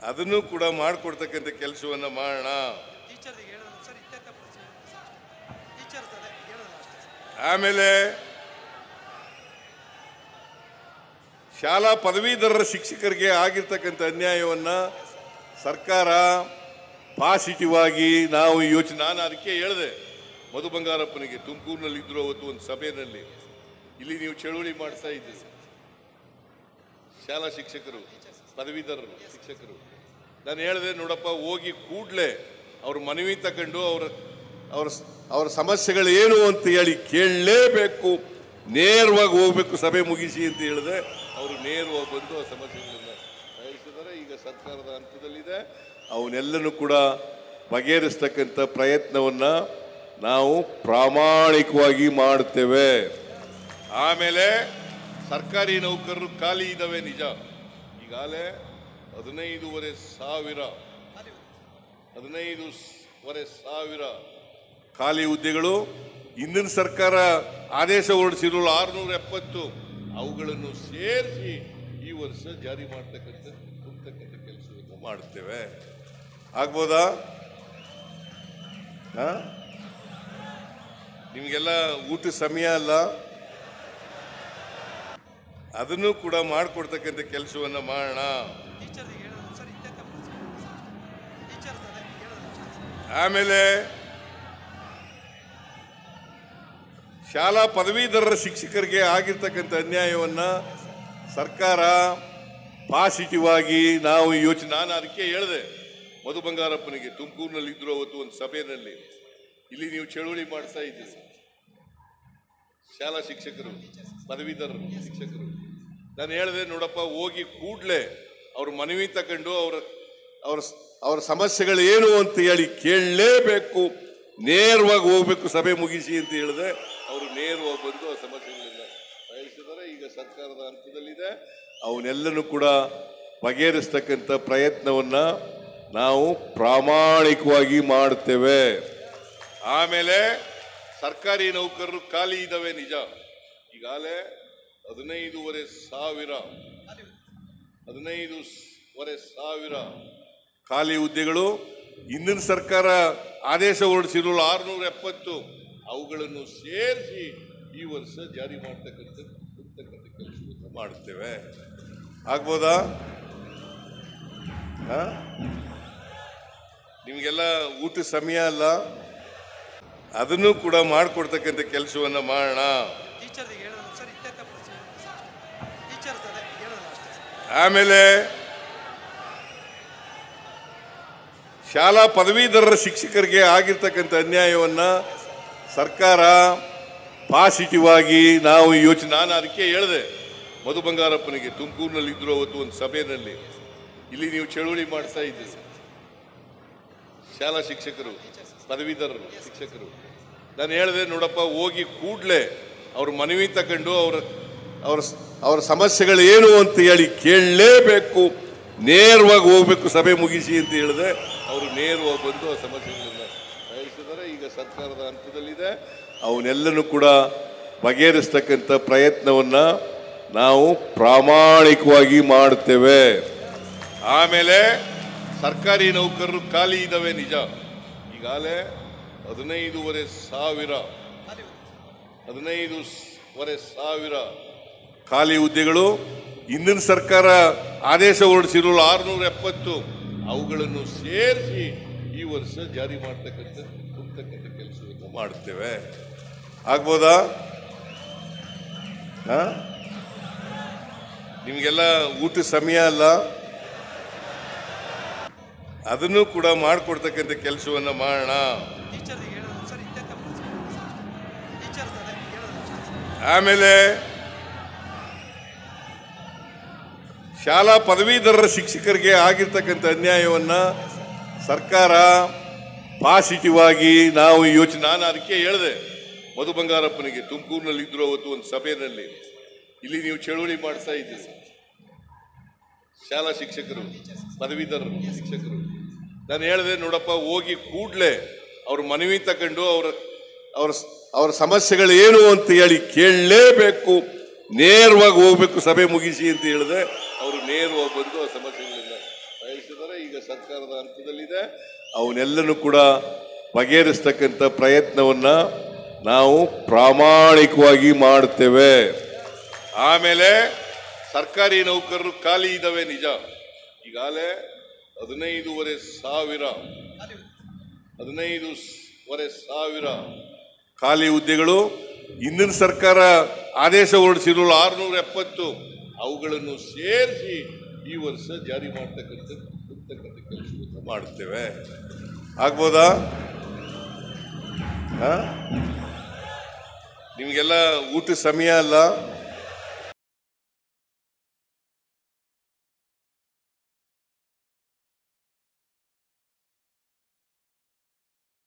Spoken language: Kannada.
ಅದನ್ನು ಕೂಡ ಮಾಡಿಕೊಡ್ತಕ್ಕಂಥ ಕೆಲಸವನ್ನು ಮಾಡೋಣ. ಆಮೇಲೆ ಶಾಲಾ ಪದವೀಧರರ ಶಿಕ್ಷಕರಿಗೆ ಆಗಿರ್ತಕ್ಕಂಥ ಅನ್ಯಾಯವನ್ನು ಸರ್ಕಾರ ಪಾಸಿಟಿವ್ ಆಗಿ ನಾವು ಯೋಚನೆ, ನಾನು ಅದಕ್ಕೆ ಹೇಳಿದೆ ಮಧು ಬಂಗಾರಪ್ಪನಿಗೆ, ತುಮಕೂರಿನಲ್ಲಿ ಇದ್ರು ಅವತ್ತು ಒಂದು ಸಭೆಯಲ್ಲಿ, ಇಲ್ಲಿ ನೀವು ಚಳುವಳಿ ಮಾಡಿಸ್ತಾ ಇದ್ದೀರಿ ಶಾಲಾ ಶಿಕ್ಷಕರು ಪದವೀಧರರು ಶಿಕ್ಷಕರು. ನಾನು ಹೇಳಿದೆ ನೋಡಪ್ಪ, ಹೋಗಿ ಕೂಡಲೇ ಅವ್ರ ಮನವಿ ತಗೊಂಡು ಅವ್ರ ಸಮಸ್ಯೆಗಳು ಏನು ಅಂತ ಹೇಳಿ ಕೇಳಲೇಬೇಕು, ನೇರವಾಗಿ ಹೋಗ್ಬೇಕು, ಸಭೆ ಮುಗಿಸಿ ಅಂತ ಹೇಳಿದೆ. ಅವರು ನೇರವಾಗಿ ಬಂದು ಆ ಸಮಸ್ಯೆಗಳನ್ನು ಬಯಸಿದ್ದಾರೆ. ಈಗ ಸರ್ಕಾರದ ಹಂತದಲ್ಲಿದೆ, ಅವನ್ನೆಲ್ಲನೂ ಕೂಡ ಬಗೆಹರಿಸ್ತಕ್ಕಂಥ ಪ್ರಯತ್ನವನ್ನು ನಾವು ಪ್ರಾಮಾಣಿಕವಾಗಿ ಮಾಡ್ತೇವೆ. ಆಮೇಲೆ ಸರ್ಕಾರಿ ನೌಕರರು ಖಾಲಿ ಇದ್ದಾವೆ ನಿಜ, ಈಗಾಗಲೇ 15,500 ಖಾಲಿ ಹುದ್ದೆಗಳು. ಹಿಂದಿನ ಸರ್ಕಾರ ಆದೇಶ ಹೊರಡಿಸಿರೋ 670, ಅವುಗಳನ್ನು ಸೇರಿಸಿ ಈ ವರ್ಷ ಜಾರಿ ಮಾಡ್ತಕ್ಕಂಥ ಕೆಲಸವನ್ನು ಮಾಡ್ತೇವೆ. ಆಗ್ಬೋದಾ? ನಿಮಗೆಲ್ಲ ಊಟ ಸಮಯ ಅಲ್ಲ, ಅದನ್ನು ಕೂಡ ಮಾಡಿಕೊಡ್ತಕ್ಕಂಥ ಕೆಲಸವನ್ನು ಮಾಡೋಣ. ಆಮೇಲೆ ಶಾಲಾ ಪದವೀಧರರ ಶಿಕ್ಷಕರಿಗೆ ಆಗಿರ್ತಕ್ಕಂಥ ಅನ್ಯಾಯವನ್ನು ಸರ್ಕಾರ ಪಾಸಿಟಿವ್ ಆಗಿ ನಾವು ಯೋಚನೆ, ನಾನು ಅದಕ್ಕೆ ಹೇಳಿದೆ ಮಧು ಬಂಗಾರಪ್ಪನಿಗೆ, ತುಮಕೂರಿನಲ್ಲಿ ಇದ್ರು ಅವತ್ತು ಒಂದು ಸಭೆಯಲ್ಲಿ, ಇಲ್ಲಿ ನೀವು ಚಳುವಳಿ ಮಾಡಿಸ್ತಾ ಇದ್ದೀರಿ ಶಾಲಾ ಶಿಕ್ಷಕರು ಪದವೀಧರರು ಶಿಕ್ಷಕರು. ನಾನು ಹೇಳಿದೆ ನೋಡಪ್ಪ, ಹೋಗಿ ಕೂಡಲೇ ಅವ್ರ ಮನವಿ ತಗೊಂಡು ಅವ್ರ ಸಮಸ್ಯೆಗಳು ಏನು ಅಂತ ಹೇಳಿ ಕೇಳಲೇಬೇಕು, ನೇರವಾಗಿ ಹೋಗ್ಬೇಕು, ಸಭೆ ಮುಗಿಸಿ ಅಂತ ಹೇಳಿದೆ. ಅವರು ನೇರವಾಗಿ ಬಂದು ಆ ಸಮಸ್ಯೆಗಳನ್ನ ಬಯಸಿದ್ದಾರೆ. ಈಗ ಸರ್ಕಾರದ ಹಂತದಲ್ಲಿದೆ, ಅವನ್ನೆಲ್ಲನೂ ಕೂಡ ಬಗೆಹರಿಸ್ತಕ್ಕಂಥ ಪ್ರಯತ್ನವನ್ನು ನಾವು ಪ್ರಾಮಾಣಿಕವಾಗಿ ಮಾಡ್ತೇವೆ. ಆಮೇಲೆ ಸರ್ಕಾರಿ ನೌಕರರು ಖಾಲಿ ಇದ್ದಾವೆ ನಿಜ, ಈಗಾಗಲೇ 15,500 ಖಾಲಿ ಹುದ್ದೆಗಳು. ಹಿಂದಿನ ಸರ್ಕಾರ ಆದೇಶ ಹೊರಡಿಸಿರೋ 670, ಅವುಗಳನ್ನು ಸೇರಿಸಿ ಈ ವರ್ಷ ಜಾರಿ ಮಾಡ್ತಕ್ಕಂಥ ಕೆಲಸವನ್ನು ಮಾಡ್ತೇವೆ. ಆಗ್ಬೋದಾ? ನಿಮಗೆಲ್ಲ ಊಟ ಸಮಯ ಅಲ್ಲ, ಅದನ್ನು ಕೂಡ ಮಾಡಿಕೊಡ್ತಕ್ಕಂಥ ಕೆಲಸವನ್ನು ಮಾಡೋಣ. ಆಮೇಲೆ ಶಾಲಾ ಪದವೀಧರರ ಶಿಕ್ಷಕರಿಗೆ ಆಗಿರ್ತಕ್ಕಂಥ ಅನ್ಯಾಯವನ್ನು ಸರ್ಕಾರ ಪಾಸಿಟಿವ್ ಆಗಿ ನಾವು ಯೋಚನೆ, ನಾನು ಅದಕ್ಕೆ ಹೇಳಿದೆ ಮಧು ಬಂಗಾರಪ್ಪನಿಗೆ, ತುಮಕೂರಿನಲ್ಲಿ ಇದ್ರು ಅವತ್ತು ಒಂದು ಸಭೆಯಲ್ಲಿ, ಇಲ್ಲಿ ನೀವು ಚಳುವಳಿ ಮಾಡಿಸ್ತಾ ಇದ್ದೀರಿ ಶಾಲಾ ಶಿಕ್ಷಕರು ಪದವೀಧರರು ಶಿಕ್ಷಕರು. ನಾನು ಹೇಳಿದೆ ನೋಡಪ್ಪ, ಹೋಗಿ ಕೂಡಲೇ ಅವ್ರ ಮನವಿ ತಗೊಂಡು ಅವ್ರ ಸಮಸ್ಯೆಗಳು ಏನು ಅಂತ ಹೇಳಿ ಕೇಳಲೇಬೇಕು, ನೇರವಾಗಿ ಹೋಗ್ಬೇಕು, ಸಭೆ ಮುಗಿಸಿ ಅಂತ ಹೇಳಿದೆ. ಅವರು ನೇರವಾಗಿ ಬಂದು ಆ ಸಮಸ್ಯೆಗಳನ್ನು ಬಯಸಿದ್ದಾರೆ. ಈಗ ಸರ್ಕಾರದ ಹಂತದಲ್ಲಿದೆ, ಅವನ್ನೆಲ್ಲನೂ ಕೂಡ ಬಗೆಹರಿಸ್ತಕ್ಕಂಥ ಪ್ರಯತ್ನವನ್ನು ನಾವು ಪ್ರಾಮಾಣಿಕವಾಗಿ ಮಾಡ್ತೇವೆ. ಆಮೇಲೆ ಸರ್ಕಾರಿ ನೌಕರರು ಖಾಲಿ ಇದ್ದಾವೆ ನಿಜ, ಈಗಾಗಲೇ 15,500 ಖಾಲಿ ಹುದ್ದೆಗಳು. ಹಿಂದಿನ ಸರ್ಕಾರ ಆದೇಶ ಹೊರಡಿಸಿರೋ 670, ಅವುಗಳನ್ನು ಸೇರಿಸಿ ಈ ವರ್ಷ ಜಾರಿ ಮಾಡ್ತಕ್ಕಂಥ ಕೆಲಸವನ್ನು ಮಾಡ್ತೇವೆ. ಆಗ್ಬೋದಾ? ನಿಮಗೆಲ್ಲ ಊಟ ಸಮಯ ಅಲ್ಲ, ಅದನ್ನು ಕೂಡ ಮಾಡಿಕೊಡ್ತಕ್ಕಂಥ ಕೆಲಸವನ್ನು ಮಾಡೋಣ. ಆಮೇಲೆ ಶಾಲಾ ಪದವೀಧರರ ಶಿಕ್ಷಕರಿಗೆ ಆಗಿರ್ತಕ್ಕಂಥ ಅನ್ಯಾಯವನ್ನು ಸರ್ಕಾರ ಪಾಸಿಟಿವ್ ಆಗಿ ನಾವು ಯೋಚನೆ, ನಾನು ಅದಕ್ಕೆ ಹೇಳಿದೆ ಮಧು ಬಂಗಾರಪ್ಪನಿಗೆ, ತುಮಕೂರಿನಲ್ಲಿ ಇದ್ರು ಅವತ್ತು ಒಂದು ಸಭೆಯಲ್ಲಿ, ಇಲ್ಲಿ ನೀವು ಚಳುವಳಿ ಮಾಡಿಸ್ತಾ ಇದ್ದೀರಿ ಶಾಲಾ ಶಿಕ್ಷಕರು ಪದವೀಧರರು ಶಿಕ್ಷಕರು. ನಾನು ಹೇಳಿದೆ ನೋಡಪ್ಪ, ಹೋಗಿ ಕೂಡಲೇ ಅವ್ರ ಮನವಿ ತಗೊಂಡು ಅವ್ರ ಸಮಸ್ಯೆಗಳು ಏನು ಅಂತ ಹೇಳಿ ಕೇಳಲೇಬೇಕು, ನೇರವಾಗಿ ಹೋಗ್ಬೇಕು, ಸಭೆ ಮುಗಿಸಿ ಅಂತ ಹೇಳಿದೆ. ಅವರು ನೇರವಾಗಿ ಬಂದು ಆ ಸಮಸ್ಯೆಗಳನ್ನ ಬಯಸಿದ್ದಾರೆ. ಈಗ ಸರ್ಕಾರದ ಹಂತದಲ್ಲಿದೆ. ಅವನ್ನೆಲ್ಲನೂ ಕೂಡ ಬಗೆಹರಿಸ್ತಕ್ಕಂಥ ಪ್ರಯತ್ನವನ್ನ ನಾವು ಪ್ರಾಮಾಣಿಕವಾಗಿ ಮಾಡ್ತೇವೆ. ಆಮೇಲೆ ಸರ್ಕಾರಿ ನೌಕರರು ಖಾಲಿ ಇದ್ದಾವೆ ನಿಜ. ಈಗಾಗಲೇ 15,500 ಖಾಲಿ ಹುದ್ದೆಗಳು ಹಿಂದಿನ ಸರ್ಕಾರ ಆದೇಶ ಹೊರಡಿಸಿರಲು 670 ಅವುಗಳನ್ನು ಸೇರಿಸಿ ಈ ವರ್ಷ ಜಾರಿ ಮಾಡ್ತಕ್ಕಂಥ ಕೆಲಸವನ್ನು ಮಾಡ್ತೇವೆ. ಆಗ್ಬೋದಾ? ನಿಮಗೆಲ್ಲ ಊಟ ಸಮಯ ಅಲ್ಲ.